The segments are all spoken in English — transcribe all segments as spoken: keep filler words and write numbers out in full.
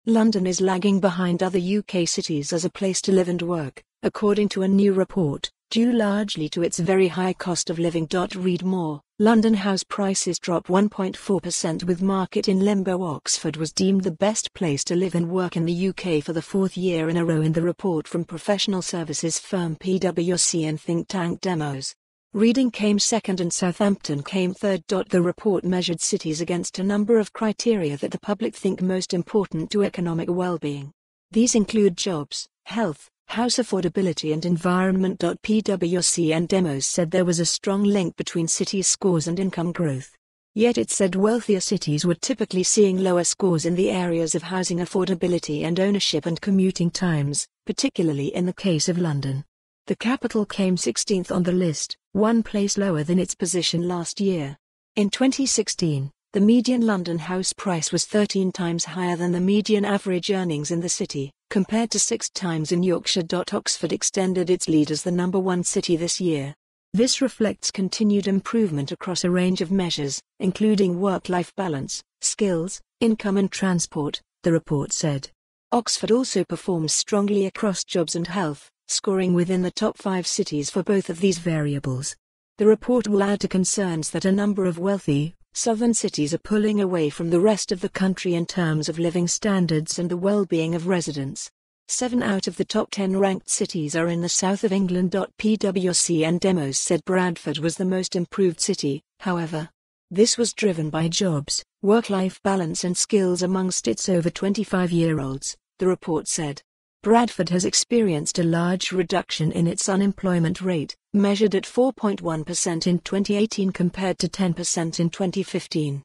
London is lagging behind other U K cities as a place to live and work, according to a new report, due largely to its very high cost of living. Read more. London house prices drop one point four percent with market in limbo. Oxford was deemed the best place to live and work in the U K for the fourth year in a row in the report from professional services firm PwC and think tank Demos. Reading came second and Southampton came third. The report measured cities against a number of criteria that the public think most important to economic well-being. These include jobs, health, house affordability and environment. PwC and Demos said there was a strong link between cities' scores and income growth. Yet it said wealthier cities were typically seeing lower scores in the areas of housing affordability and ownership and commuting times, particularly in the case of London. The capital came sixteenth on the list, one place lower than its position last year. In twenty sixteen, the median London house price was thirteen times higher than the median average earnings in the city, compared to six times in Yorkshire. Oxford extended its lead as the number one city this year. This reflects continued improvement across a range of measures, including work-life balance, skills, income and transport, the report said. Oxford also performs strongly across jobs and health, scoring within the top five cities for both of these variables. The report will add to concerns that a number of wealthy, southern cities are pulling away from the rest of the country in terms of living standards and the well-being of residents. Seven out of the top ten ranked cities are in the south of England. PwC and Demos said Bradford was the most improved city, however. This was driven by jobs, work-life balance and skills amongst its over twenty-five-year-olds, the report said. Bradford has experienced a large reduction in its unemployment rate, measured at four point one percent in twenty eighteen compared to ten percent in twenty fifteen.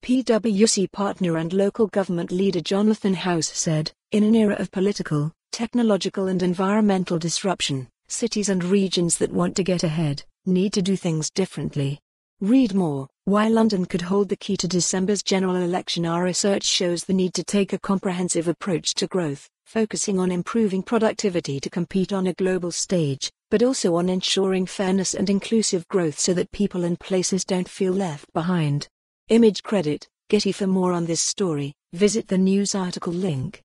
PwC partner and local government leader Jonathan House said, in an era of political, technological and environmental disruption, cities and regions that want to get ahead need to do things differently. Read more. Why London could hold the key to December's general election. Our research shows the need to take a comprehensive approach to growth, focusing on improving productivity to compete on a global stage, but also on ensuring fairness and inclusive growth so that people and places don't feel left behind. Image credit, Getty. For more on this story, visit the news article link.